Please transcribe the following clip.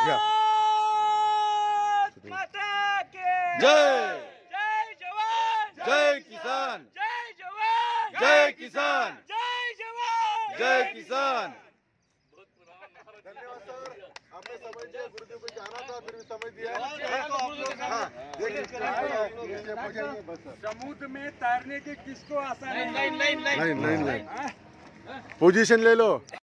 भारत माता की जय। जय जवान जय किसान। जय जवान जय किसान। जय जवान जय किसान। धन्यवाद सर, आपने समझ दिया, गुरुदेव को जाना था फिर भी समझ दिया। समुद्र में तैरने के किसको आसान नहीं, पोजीशन ले लो।